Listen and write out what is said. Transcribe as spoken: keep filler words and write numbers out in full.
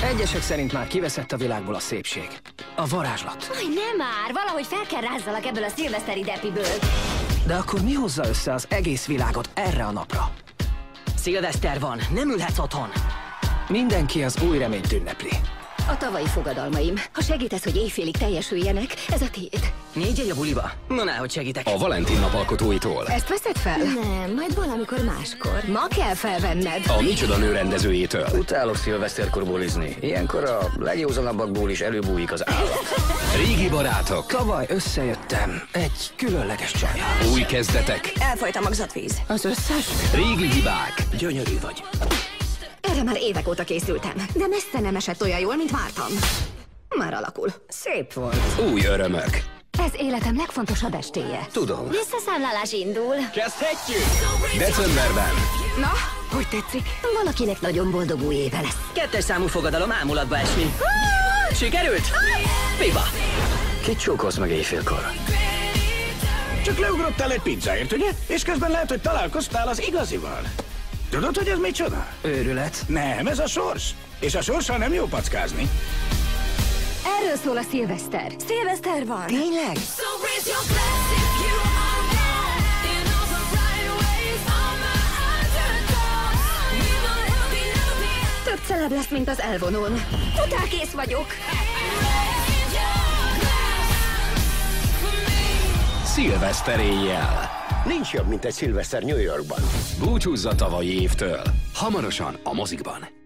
Egyesek szerint már kiveszett a világból a szépség. A varázslat. Aj, nem már! Valahogy fel kell rázzalak ebből a szilveszteri depiből. De akkor mi hozza össze az egész világot erre a napra? Szilveszter van, nem ülhetsz otthon. Mindenki az új reményt ünnepli. A tavalyi fogadalmaim. Ha segítesz, hogy éjfélig teljesüljenek, ez a tiéd. Négy egy a buliba? Na, nehogy segítek. A Valentin nap alkotóitól. Ezt veszed fel? Nem, majd valamikor máskor. Ma kell felvenned. A Micsoda nő rendezőjétől. Utálok szilveszterkor bulizni. Ilyenkor a legjózanabbakból is előbújik az állat. Régi barátok. Tavaly összejöttem egy különleges csajjal. Új kezdetek. Elfolyt a magzatvíz. Az összes? Régi hibák. Gyönyörű vagy. Erre már évek óta készültem, de messze nem esett olyan jól, mint vártam. Már alakul. Szép volt. Új örömök. Ez életem legfontosabb estéje. Tudom. Visszaszámlálás indul. Kezdhetjük! Decemberben. Na, hogy tetszik? Valakinek nagyon boldog új éve lesz. Kettes számú fogadalom ámulatba esni. Sikerült? Pipa! Kit csókolsz meg éjfélkor? Csak leugrottál egy pizzáért, ugye? És közben lehet, hogy találkoztál az igazival. Tudod, hogy ez micsoda? Őrület. Nem, ez a sors. És a sorssal nem jó packázni. Erről szól a szilveszter. Szilveszter van. Tényleg? Több celeb lesz, mint az elvonón. Futárkész vagyok. Szilveszter éjjel. Nincs jobb, mint egy szilveszter New Yorkban. Búcsúzz a tavalyi évtől. Hamarosan a mozikban.